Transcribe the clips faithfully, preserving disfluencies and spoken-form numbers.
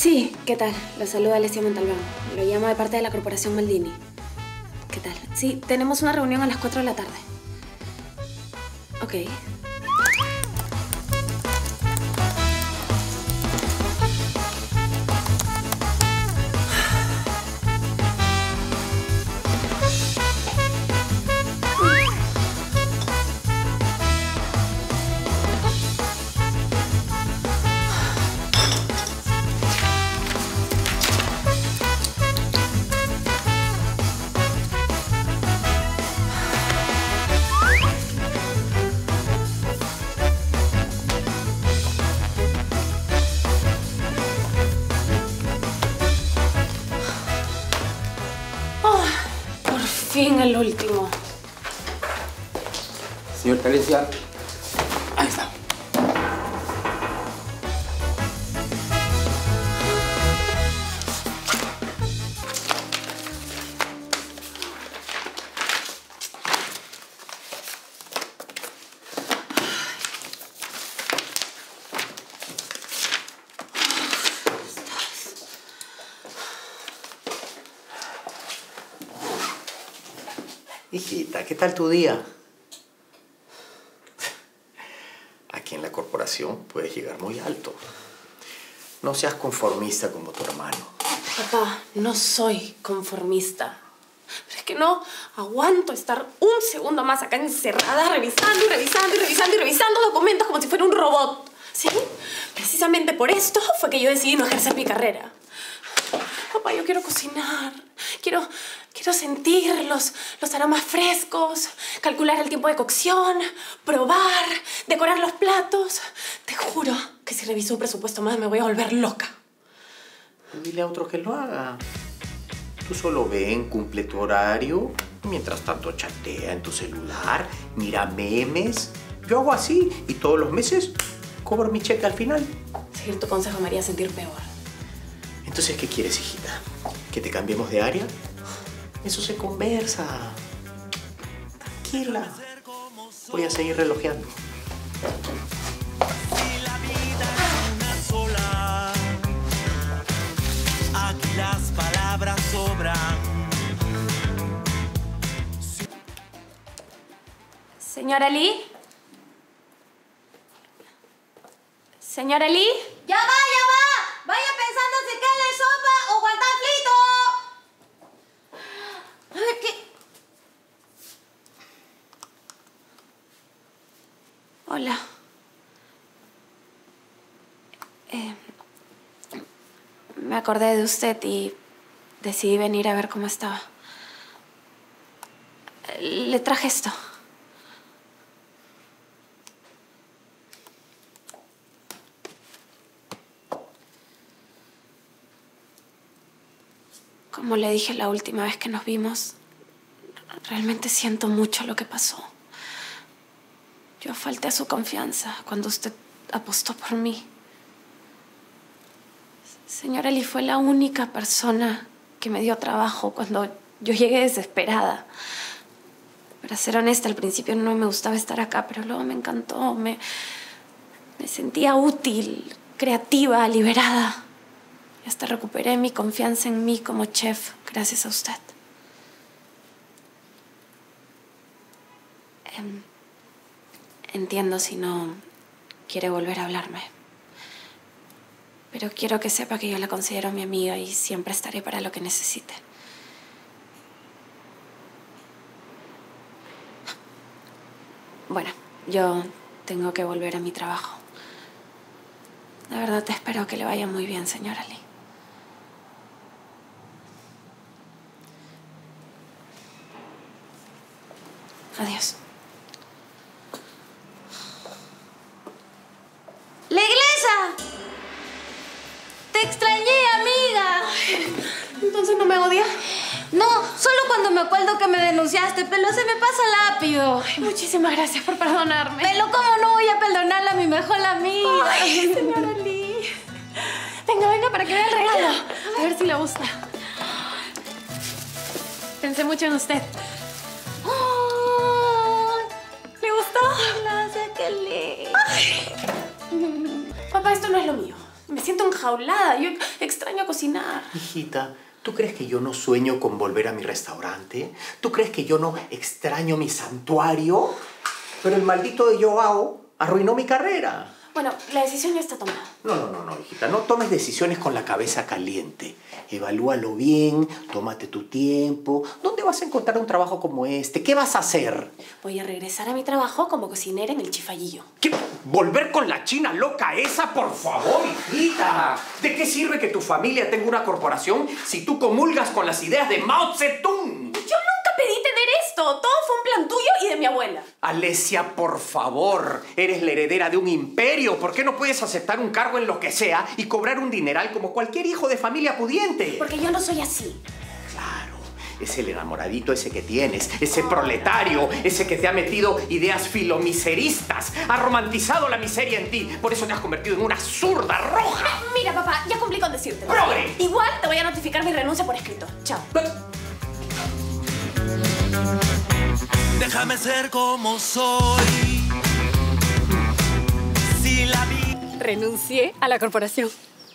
Sí, ¿qué tal? Lo saluda Alessia Montalbán. Lo llamo de parte de la Corporación Maldini. ¿Qué tal? Sí, tenemos una reunión a las cuatro de la tarde. Ok. Fin, el último. Señor Alessia, ahí está. Hijita, ¿qué tal tu día? Aquí en la corporación puedes llegar muy alto. No seas conformista como tu hermano. Papá, no soy conformista. Pero es que no aguanto estar un segundo más acá encerrada, revisando y revisando y revisando y revisando documentos como si fuera un robot. ¿Sí? Precisamente por esto fue que yo decidí no ejercer mi carrera. Papá, yo quiero cocinar. Quiero, quiero sentir los, los aromas frescos, calcular el tiempo de cocción, probar, decorar los platos. Te juro que si reviso un presupuesto más me voy a volver loca. Dile a otro que lo haga. Tú solo ven, cumple tu horario. Mientras tanto chatea en tu celular, mira memes. Yo hago así y todos los meses cobro mi cheque al final. Seguir tu consejo me haría sentir peor. Entonces, ¿qué quieres, hijita? ¿Que te cambiemos de área? Eso se conversa. Tranquila. Voy a seguir relojeando. Si la vida es una sola, aquí las palabras sobran. Señora Lee. Señora Lee. ¡Ya va, ya va! ¡Vaya pensando si quede sopa o guantán frito! A ver, ¿qué? Hola. Eh, me acordé de usted y decidí venir a ver cómo estaba. Le traje esto. Como le dije la última vez que nos vimos, realmente siento mucho lo que pasó. Yo falté a su confianza cuando usted apostó por mí. Señora Lee fue la única persona que me dio trabajo cuando yo llegué desesperada. Para ser honesta, al principio no me gustaba estar acá, pero luego me encantó. Me, me sentía útil, creativa, liberada. Y hasta recuperé mi confianza en mí como chef gracias a usted. Eh, entiendo si no quiere volver a hablarme. Pero quiero que sepa que yo la considero mi amiga y siempre estaré para lo que necesite. Bueno, yo tengo que volver a mi trabajo. De verdad, te espero que le vaya muy bien, señora Lee. Adiós. ¡La iglesia! ¡Te extrañé, amiga! ¿Entonces no me odia? No, solo cuando me acuerdo que me denunciaste, pero se me pasa rápido. Ay, muchísimas gracias por perdonarme. Pero ¿cómo no voy a perdonarle a mi mejor amiga? Ay, señora Lee. Venga, venga, para que vea el regalo. A ver si le gusta. Pensé mucho en usted. Oh, ¿Le gustó? gracias, qué lindo. Papá, esto no es lo mío. Me siento enjaulada. Yo extraño a cocinar. Hijita, ¿tú crees que yo no sueño con volver a mi restaurante? ¿Tú crees que yo no extraño mi santuario? Pero el maldito de Joao arruinó mi carrera. Bueno, la decisión ya está tomada. No, no, no, no, hijita. No tomes decisiones con la cabeza caliente. Evalúalo bien, tómate tu tiempo. ¿Dónde vas a encontrar un trabajo como este? ¿Qué vas a hacer? Voy a regresar a mi trabajo como cocinera en el Chifayillo. ¿Qué? ¿Volver con la china loca esa? Por favor, hijita. ¿De qué sirve que tu familia tenga una corporación si tú comulgas con las ideas de Mao Zedong? Yo nunca pedí tener esto. Todo fue un plan tuyo y de mi abuela. Alesia, por favor. Eres la heredera de un imperio. ¿Por qué no puedes aceptar un cargo en lo que sea y cobrar un dineral como cualquier hijo de familia pudiente? Porque yo no soy así. Claro. Es el enamoradito ese que tienes, ese proletario, ese que te ha metido ideas filomiseristas, ha romantizado la miseria en ti, por eso te has convertido en una zurda roja. Mira, papá, ya cumplí con decirte. ¡Progre! Igual te voy a notificar mi renuncia por escrito. Chao. Déjame ser como soy. Si la vi... Renuncié a la corporación.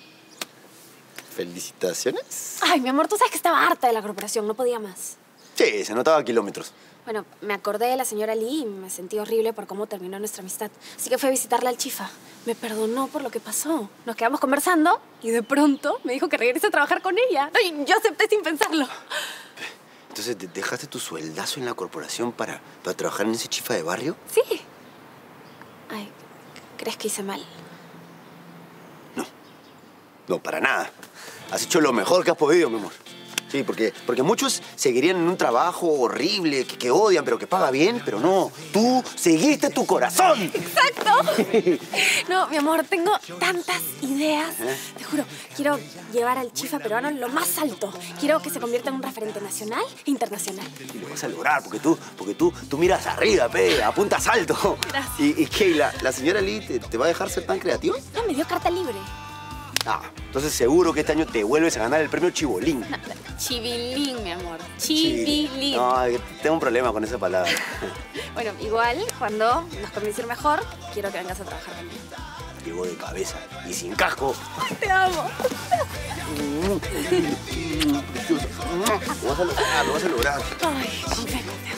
¿Felicitaciones? Ay, mi amor, tú sabes que estaba harta de la corporación, no podía más. Sí, se notaba a kilómetros. Bueno, me acordé de la señora Lee y me sentí horrible por cómo terminó nuestra amistad. Así que fui a visitarla al Chifa. Me perdonó por lo que pasó. Nos quedamos conversando y de pronto me dijo que regrese a trabajar con ella. Y yo acepté sin pensarlo. Entonces, ¿te dejaste tu sueldazo en la corporación para, para trabajar en ese Chifa de barrio? Sí. Ay, ¿crees que hice mal? No. No, para nada. Has hecho lo mejor que has podido, mi amor. Sí, porque, porque muchos seguirían en un trabajo horrible, que, que odian, pero que paga bien, pero no. Tú seguiste tu corazón. ¡Exacto! No, mi amor, tengo tantas ideas. ¿Eh? Te juro, quiero llevar al Chifa peruano en lo más alto. Quiero que se convierta en un referente nacional e internacional. Y lo vas a lograr, porque tú, porque tú, tú miras arriba, pe, apuntas alto. Gracias. ¿Y, y qué? ¿La, la señora Lee te, te va a dejar ser tan creativa? No, me dio carta libre. Ah, entonces seguro que este año te vuelves a ganar el premio Chibolín. No, chivilín, mi amor. Chivilín. No, tengo un problema con esa palabra. Bueno, igual, cuando nos convencer mejor, quiero que vengas a trabajar conmigo. Llegó de cabeza y sin casco. Te amo. Lo vas a lograr, lo vas a lograr. Ay, confía, confía.